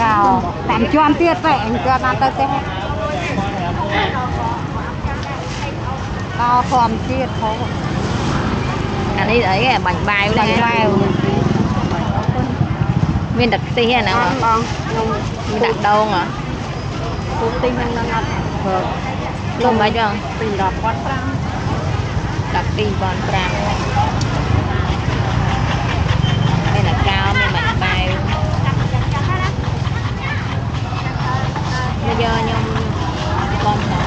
cao tạm choan tiết vậy anh cho nó tới thế cao còn tiết thôi anh ấy ấy cái bánh bay viên đặc tí này nào viên đặc đâu mà tinh năng ngặt luôn mấy chưa tình đọc quát đặc tí còn trang đây là cao nên bánh bay bây giờ nhưng con nhỏ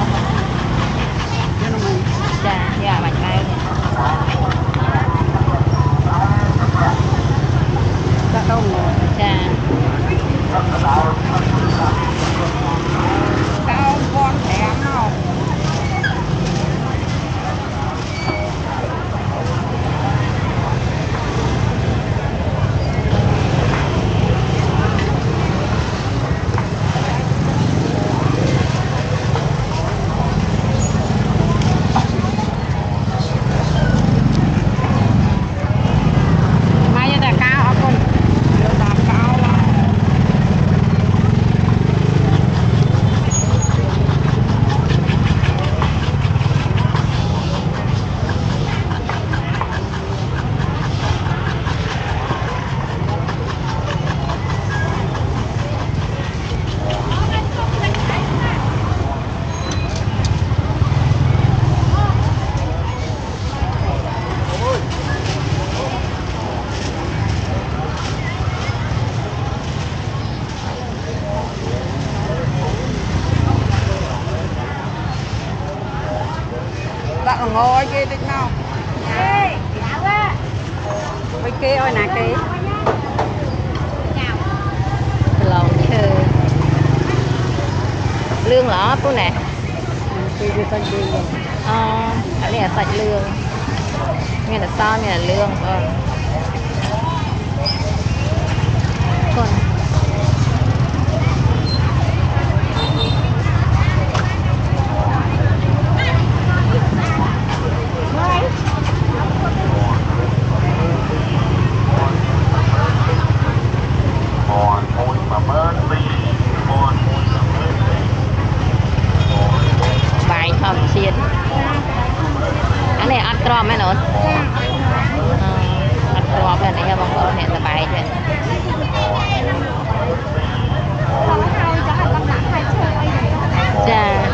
dạ bánh bay dạ đông rồi dạ cao con thèm nào bạn ngồi kia thích nào mấy kia ơi nè kia lòng chơi lương lỏ cô nè đây là sạch lương nghe là sao nghe là lương còn bài thầm xiên anh này ăn tròn mấy nữa ăn tròn cái này bằng bơ này là bài chứ dạ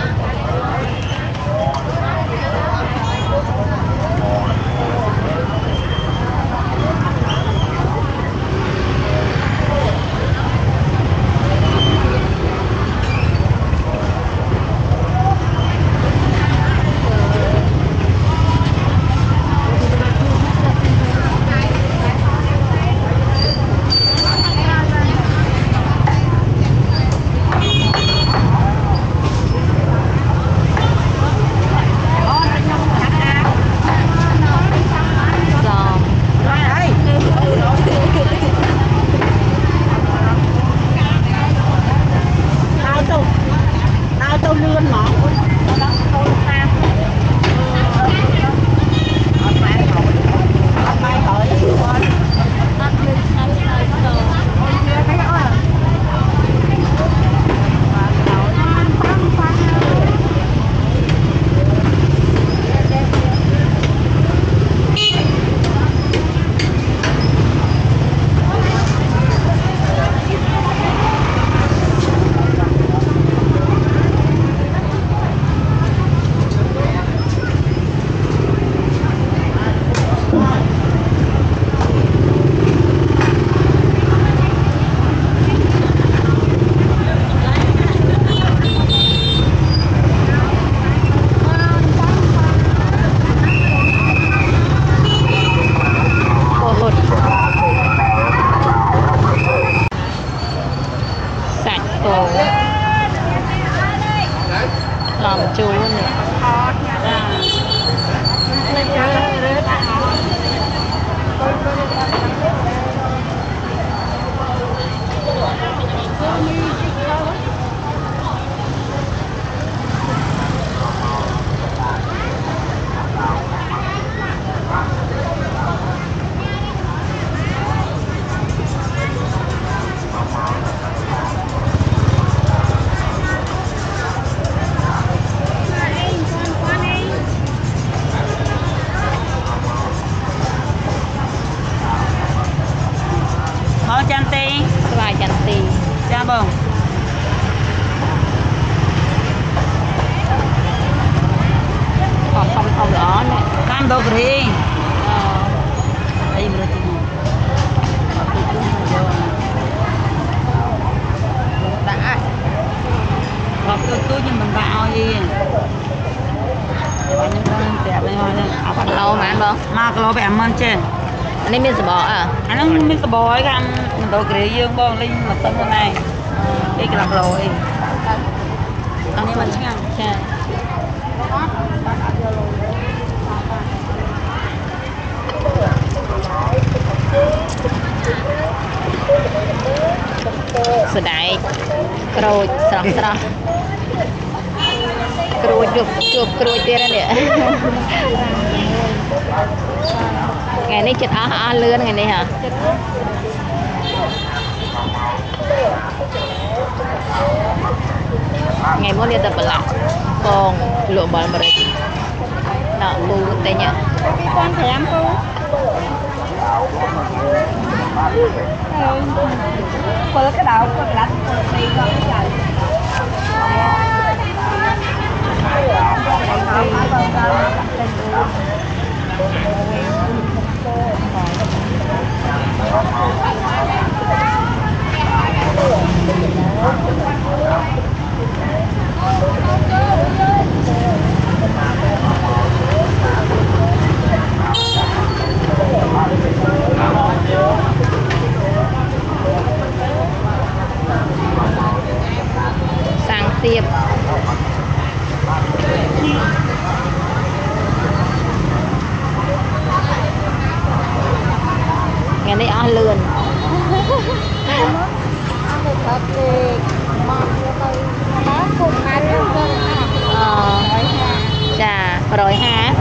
làm chú này Cha bông. Còn không rõ nè. Cam đâu kì. Đây mình đi mua. Đã. Còn tôi nhưng mình vào gì. Lâu mà ăn không? Mà cái lô bẻ mơn trên. Anh ấy biết sờ bò à? Anh nó biết sờ bò ấy cam. Mình đâu kì dương bông linh mà tâm hôm nay. Đây cái lạc lô ấy. Anh ấy mà chứ không? Dạ. Sờ đại, cừu sọc sọc, cừu chụp cừu tiền nè. Ngày nay chật lươn ngày nay hả? Ngày muốn đi tập lại, còn lụa bò bờ rịt, nọ bu tây nhá. Cái con thèm cô. Cô cái đầu cô lạnh cô đi con cái trời. Sang tiệp. Ngày nay ăn lươn. Chà, rồi ha.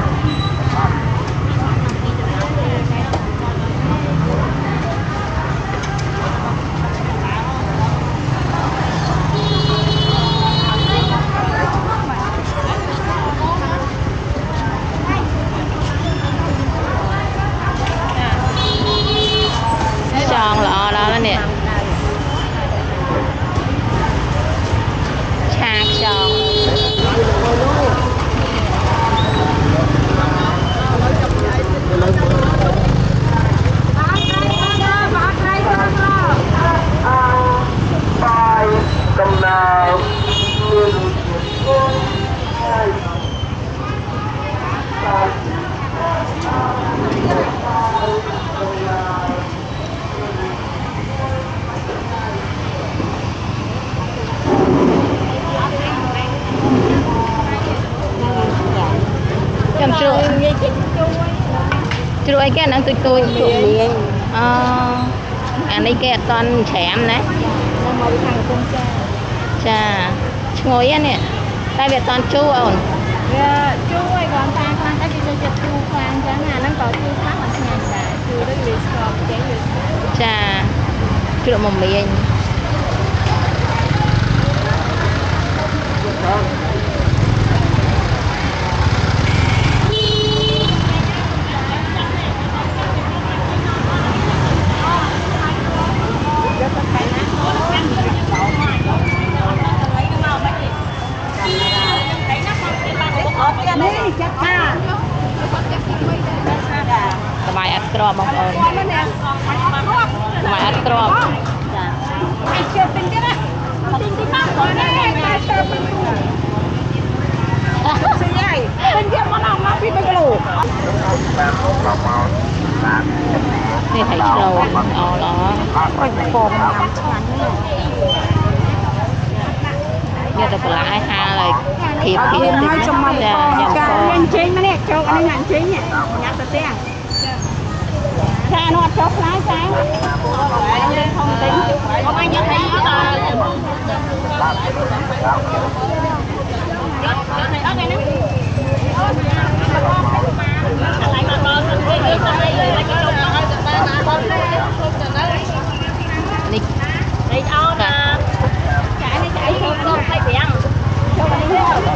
Tròn lọ đó nè. Chạc tròn. Chăm chuối cái nó tôi anh ấy cái toàn chém đấy chà ngồi á nè tay Việt toàn chu ổn chú ơi còn ta con ta đi cho chú khoan cho nó có chú khác mà nhà là chú đó bị sọt cái gì chà chú độ mồm miệngสบายอัดกรอบบางคนสบายอัดกรอบนี่ไข่โชว์เอาเหรอเนี่ยจะปลาให้ห้าเลยthiệp thiệp nhăn chín mà nè cho anh nhăn chín nhỉ nhặt từ tiền ra nó chốt lái sáng không tính không ai nhặt thấy nó đi đi ao nè chạy không thấy tiền cho mình đi hết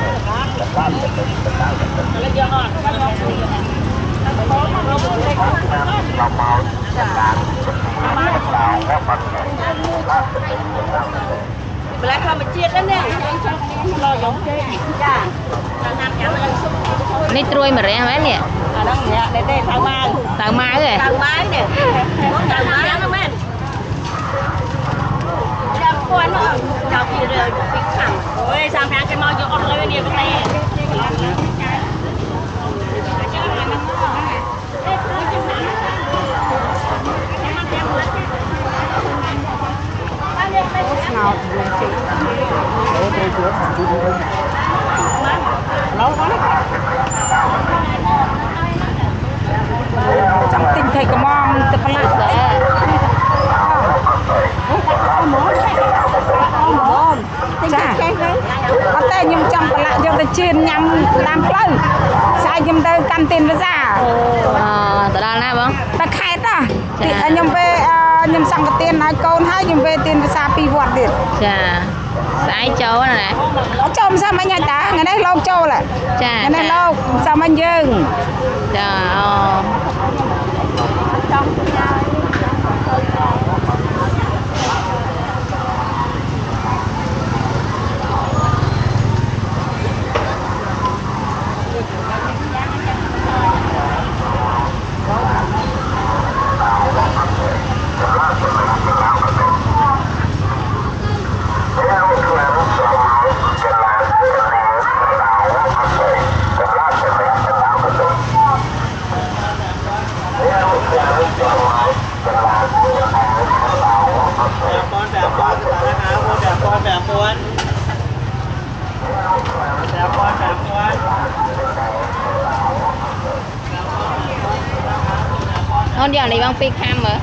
lấy vô ngon lại không bị chết đó nè lo giống chơi dạ นี่ตรวยมาแรงไหมเนี่ย đó nè đây thằng mai ต่างมาเลย thằng mai nè thằng mai nó men chăm con nó chào chị rồi bị thẳng ôi sang tháng cái mau vô ăn lấy đi cái này ngọt luôn chị chẳng tin thầy có mong tập lại sẽ có tên nhưng trong lại cho tôi chiên nhằm làm plân sai nhưng tôi căn tiền với giả từ đó nè bông ta khai ta thì nhưng về nhưng xong cái tiền nói con hai nhưng về tiền với xa pi vọt điện chà sải châu này nè châu sao mấy nhà ta ngày nay lâu châu là ngày nay lâu sao anh dừng chà con giờ này băng phi cam mà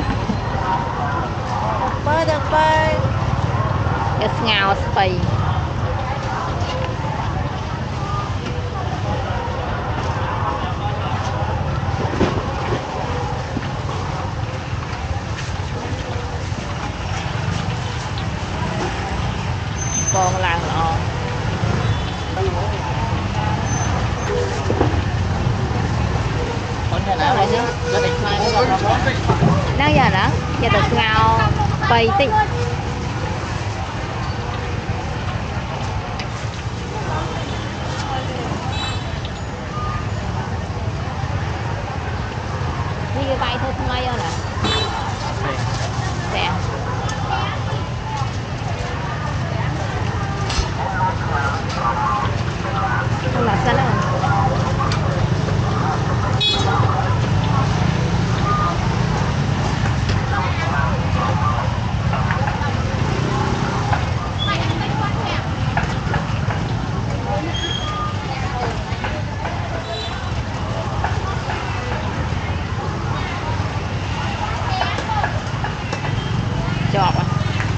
được bơi cái ngào spy con làng lọ đang giờ đó giờ được ngào bay tị đi cái bay thôi không ai đâu nè đẹp không là sao đâu chọp à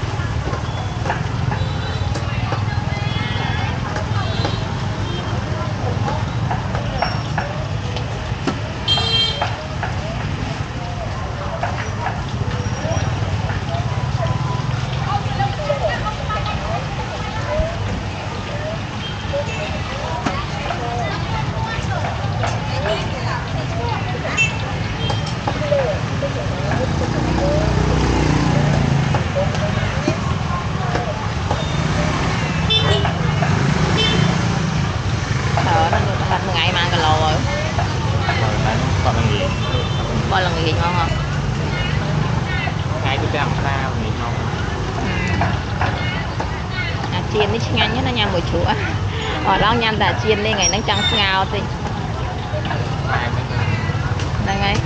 ngày mà ăn cà lồ rồi coi là người ngon không ngày tôi làm sao thì ngon chiên đi nhanh nhất nó nhằm buổi chúa ở đó nhằm là chiên lên ngày nó trắng ngào thì đây ngay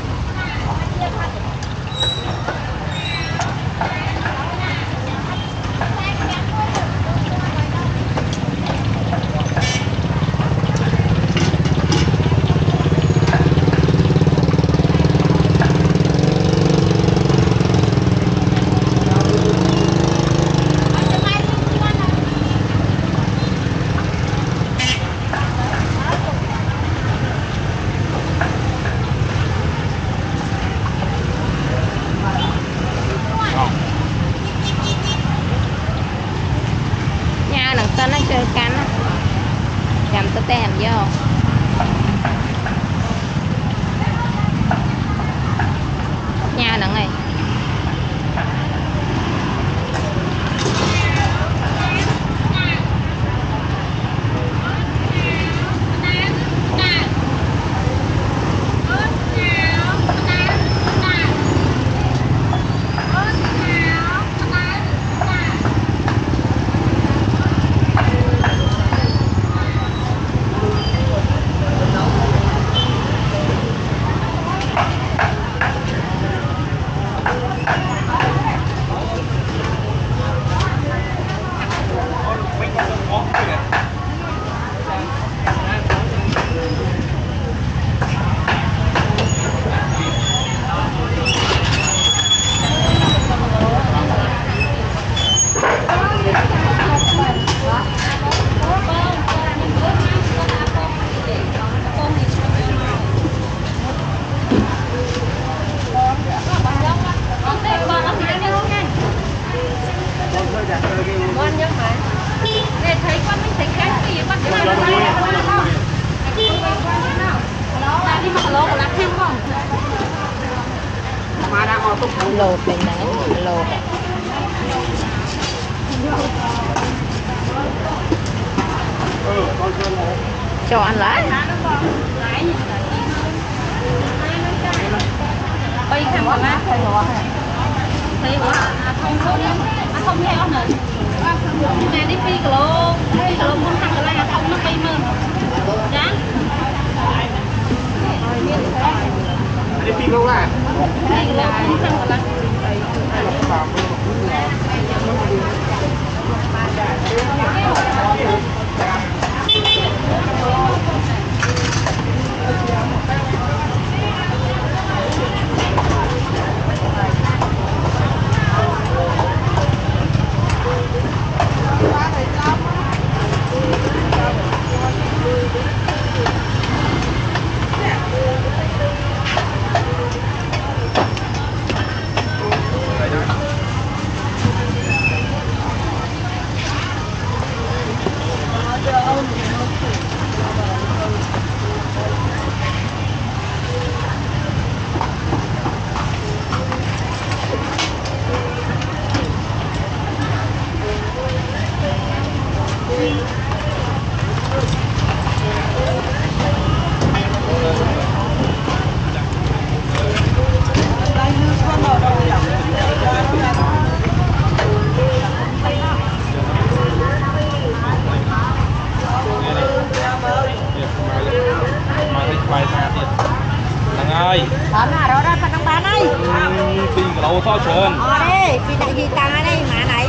tên nó chơi canh á cầm tơ tem vô nha nè này quan nhá phải. Để thấy quan mình thấy cái gì quan cái nào không? Đó đi mặc lô của lát thêm không? Mà đang ngồi túc lột bên này lột cho ăn lá bây giờ mà má thấy không theo nữa nè đi pi kilo muốn thằng cái này không nó pi mơn chán đi pin đâu à? đi là muốn thằng cái Bán à đó phần đang bán đây. Pin cái đầu to trơn. Đây, pin này gì tăng đây mà này.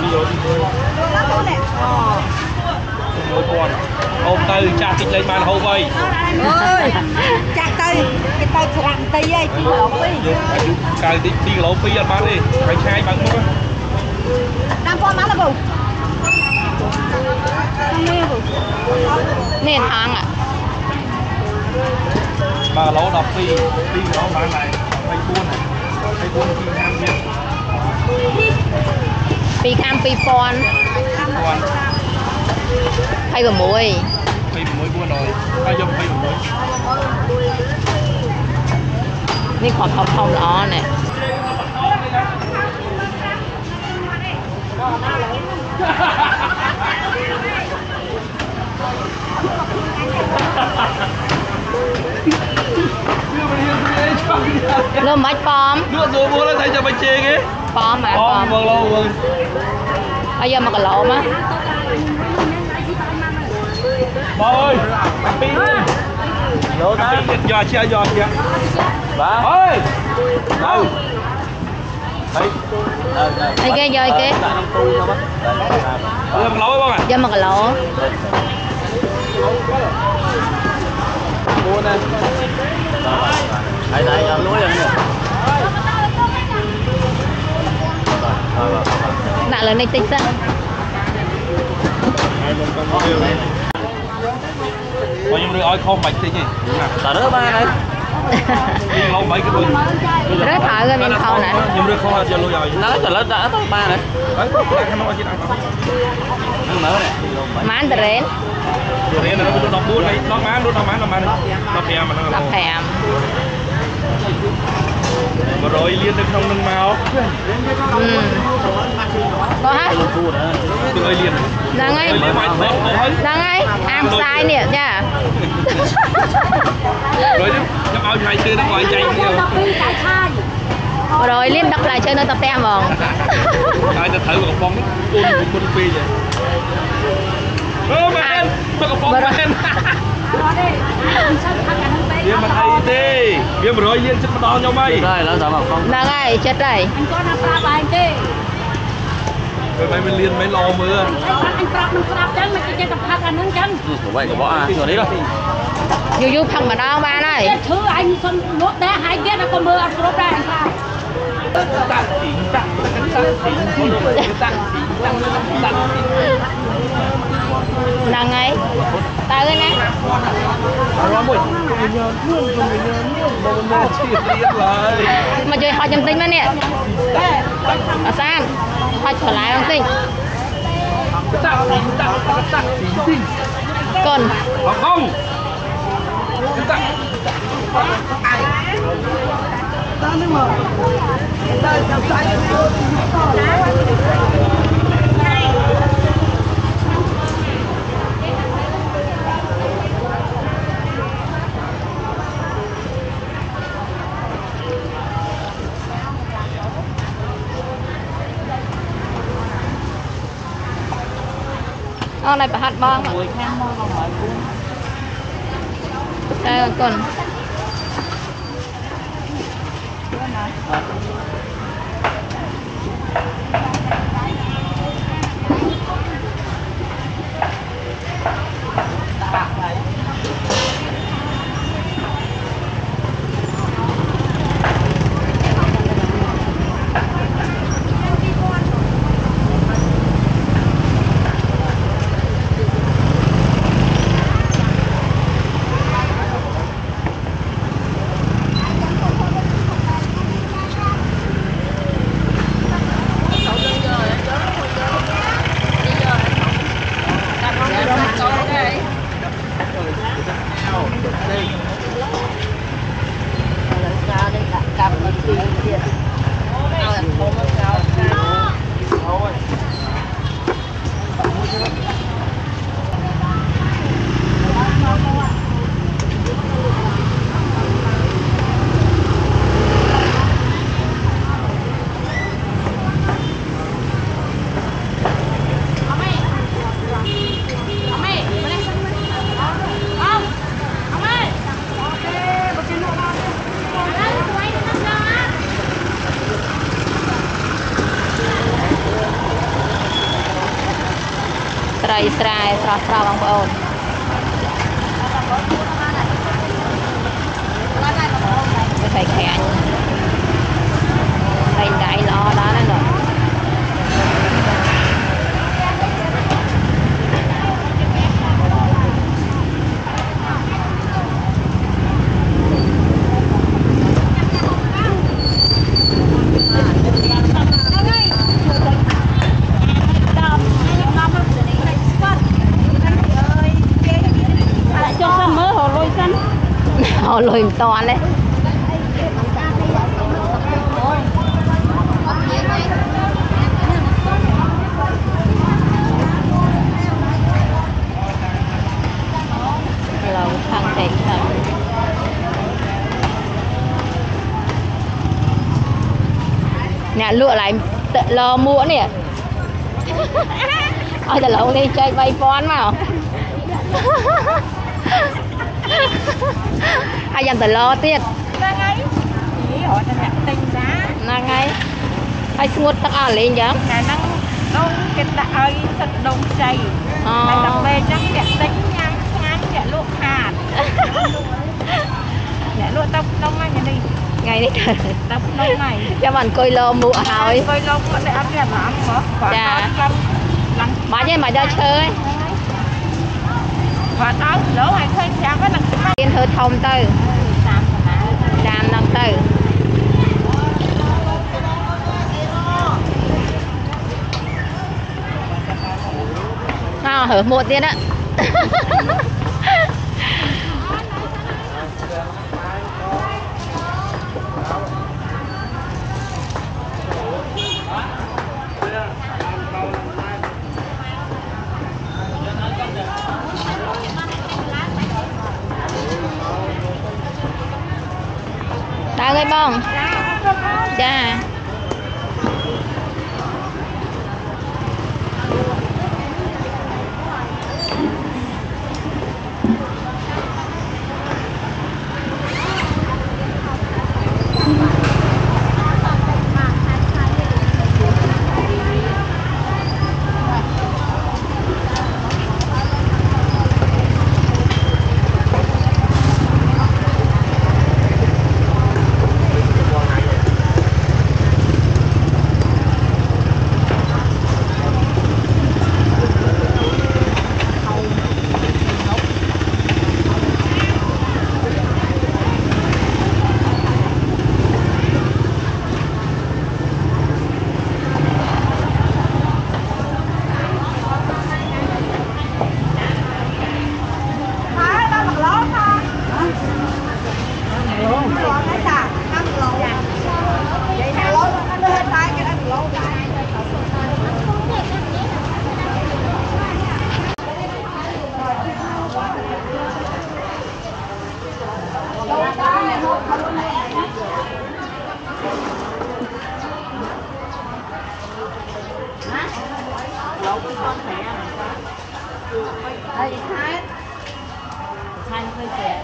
Mỗi con. Hôm nay cha kịch lên màn hậu vậy. Ơi, chặt tay, cái tay sẵn tay ấy, chị lỗ đi. Cái đi cái lỗ phi ăn bán đi. Cái chai bằng mất. Đang qua má là bù. nên hàng ạ Mà lỗ đọc phi cái lỗ bán này. Hay cuốn này. Hay cuốn phi ham biết. ពីខាង 2000 Cuốn. 26 Phi mới cuốn rồi. Ai dùng phi mới. នេះខំធំល្អណែ Lô mạch bom Nước rồi mua nó thấy cho bánh chê kìa. bom mà Bom vâng lâu vâng. bây giờ mà cái lỗ má Bà ơi, pin lỗ ta giò chia bà ơi đâu ai kia giờ kia giờ một lỗ không ạ giờ mà cái lỗ mua nè đây đây lúa rồi nãy là này tích á bao nhiêu đứa ơi không bạch thế nhỉ ta đỡ ba đấy đi lâu mấy cái đôi rất thở rồi mình khâu nè nhiều đứa không giờ lâu rồi nó là đã tới ba này đấy cái nó chỉ đang nó này mán từ đến rồi này nó đọc bún này nó má nó phèm mà nó thèm mà rồi liên được không nâng màu có hết từ ơi liên đang ấy ăn sai nè nha rồi nó ao chạy chơi nó gọi chạy nhiều rồi liên đọc lại chơi nơi tập tem vòng ai ta thử một bóng quân phi vậy mà cái bóng mà Viên mà thấy đi Viên mà rồi liên chất mà đo nhau mày đây là sao không đang ấy chết đây anh có nó ra bài chứ rồi mày mới liên mấy lo mưa anh prap chân mà cái tập phạt anh nâng chân vậy của bỏ à rồi đấy rồi du thằng mà đo ba này thứ anh xong nuốt đá hai ghét nó có mưa anh prap ra anh sao đang ấy tao cái này mà chơi họ chấm tinh mà nè à san họ trở lại không tinh Con không này phải hạt bong ạ. Đây con. Srai sra bang ôn. Phải khẹn. Phải đại lo đó nó rồi. Họ lùi to lên. Lẩu thằng thịt thằng. Nè lựa lại lo mua nè. Ôi trời lẩu đi chơi bay phón mà. Ai dành từ lo tiết năng ấy hay ngút tắc à lên chứ khả năng đông cái ơi thật đông chảy này đặc biệt năng đẹp tính nhang nhang để luộc hạt để luộc tóc đông ngay đi ngày đi tóc đông này cho mình coi lo mua hỏi coi lo vẫn để ăn đẹp lắm mà chứ mà cho chơi và đó lỗ hay khơi sáng cái lần tiên thử thông tư đàm năm tư hở một tiên á. Đã gây bông dạ lẩu cái con khỏe đây thái nó hơi khỏe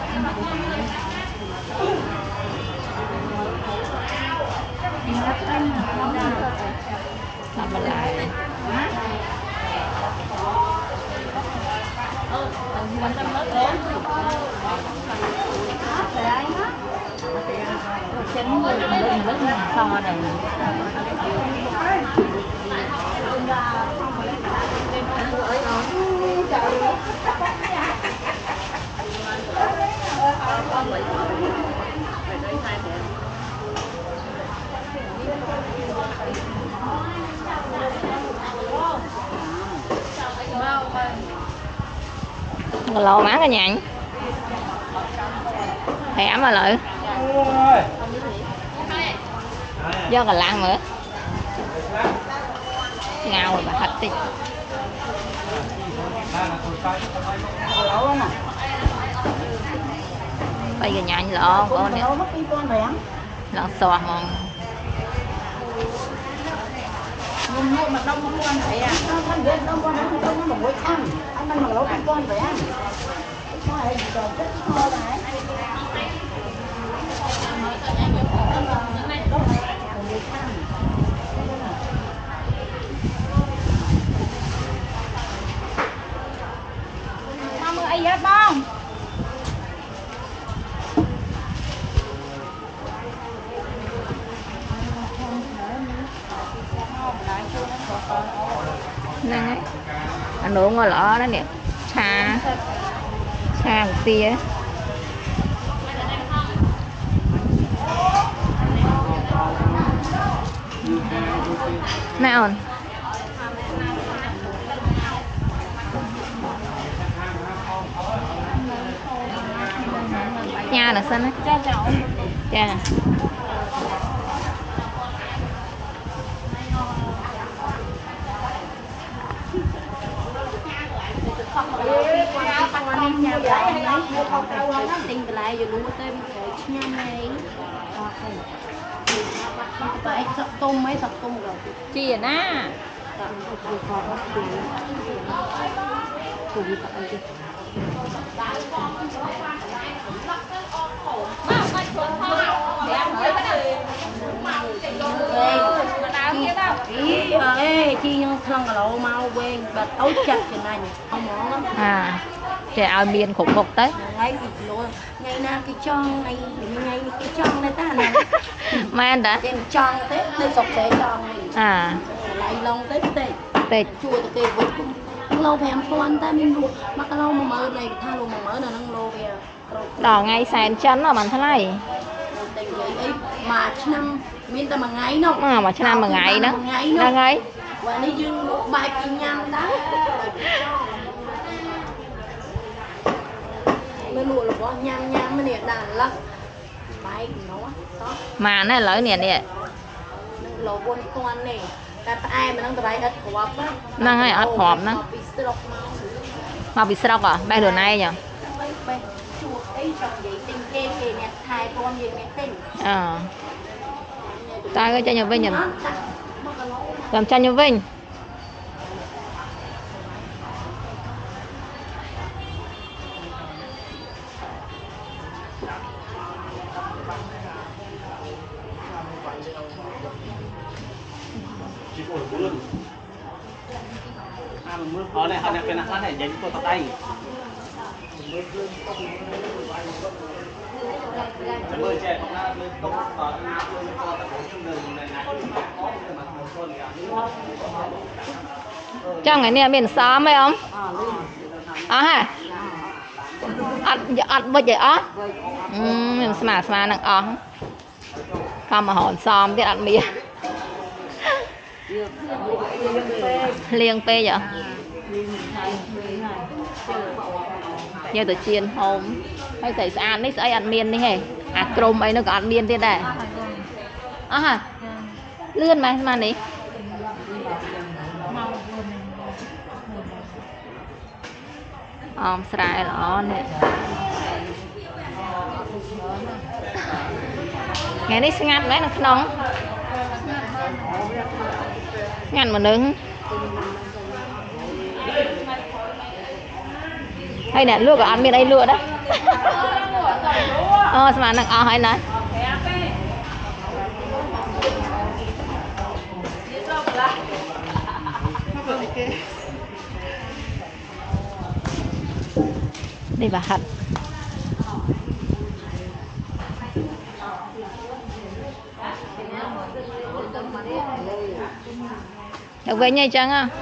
làm lại to này lò má cả nhà thèm mà lợi do cả lăng nữa ngào rồi bà thịt đi bây giờ nhà lọ con nè lọ xoa mà mua mà đông con vậy à nó biết đông con nó một ăn anh mà nấu con vậy ăn này rồi rất to đấy không ai vậy không nè anh uống ngon lọ đó nè cha một tia nào nha là xanh á cha tình lại rồi luôn tên nha này phải sập tôm mấy sập tôm rồi chi à na chi nhưng thân lộ mau quen bà tối chặt trên này không món lắm à trẻ ao miên khủng phục tới ngay ngày nào cái tròn này ngày cái tròn này ta này man đã trên tròn tết đây sọc thế tròn này à lại lòng tết tết tết chùa từ kề vụt lâu về em con ta mình luôn mà cái lâu mà mơ này tha luôn mà mơ là nó lâu về đỏ ngay sàn chân là bằng thế này tình vậy mà năm miền ta mà ngày đâu mà năm mà ngày đó đang ấy và đi dừng một bài kinh nhang đó mới lụa là có nhang nhang mới nè đàn lắm bài nó đó mà nó lỡ nè nè lỗ buôn con này cái ai mà đang bài đất hộp á đang ấy ớt hộp nó mà bị sốc à bay đồ này nhở ta có cho nhà Vinh nhìn làm cho nhà Vinh ở này họ này cái này dành cho tôi tay trong cái này miền xóm mấy ông hả ăn bây giờ miền mà nặng không mà hòn xóm biết ăn mía liên pe vậy như từ chiên hôm hay thầy sẽ ăn ấy ăn miên đi hề crom ấy nó có ăn miên thế đây hả lươn mà đi sài đó nè ngày đi ngắt đấy nó nóng ngắt mà đứng hay nè lúa còn ăn miên ấy lúa đó mà nặng hay này đây bà hạt được về nhai trắng à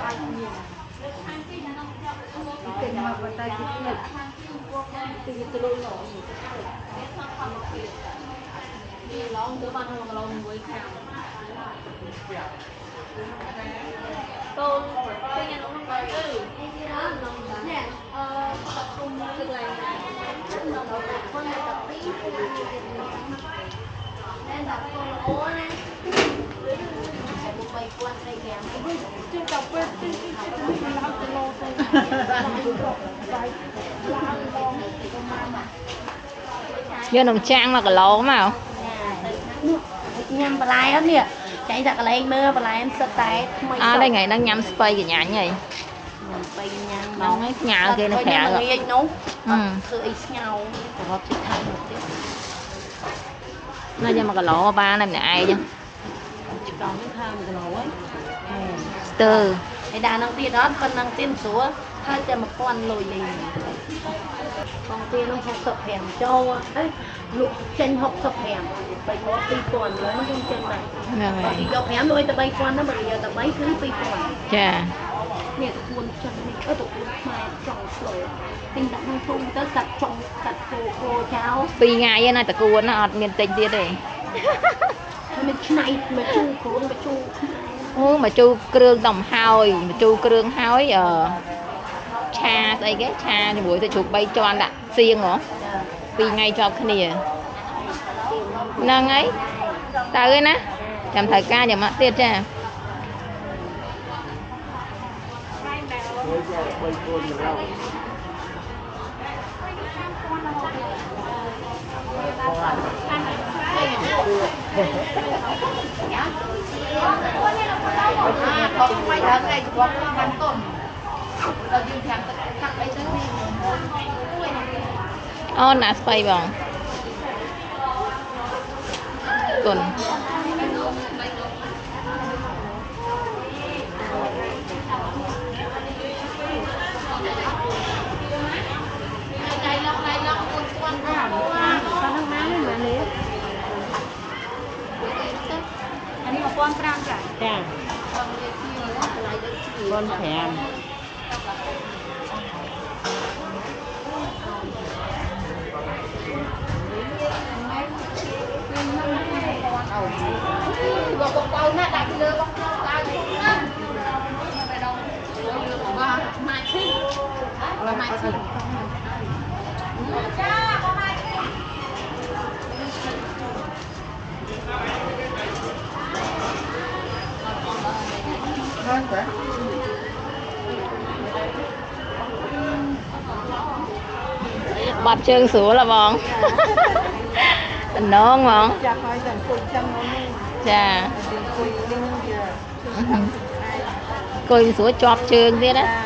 vô nồng trang mà cái lỗ mà nhâm bà lai hết nè chạy thật là em mơ bà lai em sợ tay đây ngày đang nhắm spray cái nhãn vậy nó ấy nhà kia nó khẽ rồi nó cho mà cái lỗ ba này ai chứ từ cái đàn năng tiên đó phân năng tiên số hai trăm một con lồi lì con tiên nó học tập hẻm cho ấy lục chân học tập hẻm bảy một pi tuần lớn trong chân này thì học hẻm đôi tập bay con nó bây giờ tập mấy thứ pi tuần chà nè tuần chân này có tụ mai trồng sồi tinh đặng năng thung tới sạch trồng sạch cô cháu pi ngày này ta cuốn nó miền tây kia đây mình này mà chu cuốn mà chu mà chu kêu đồng hôi mà chu kêu hôi cha đây cái cha thì buổi tôi chụp bay cho anh đã xiên hả vì ngay cho cái này nâng ấy tao cái nè làm thời ca giờ mà tiết cha nát bay bong tuần anh một con pram cả con thèm bật chân xuống là bong ngon không chà coi xuống chọp trường thế đó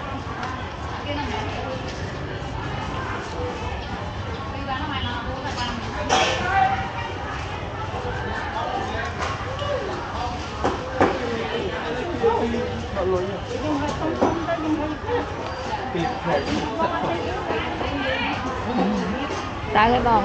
ta cái bông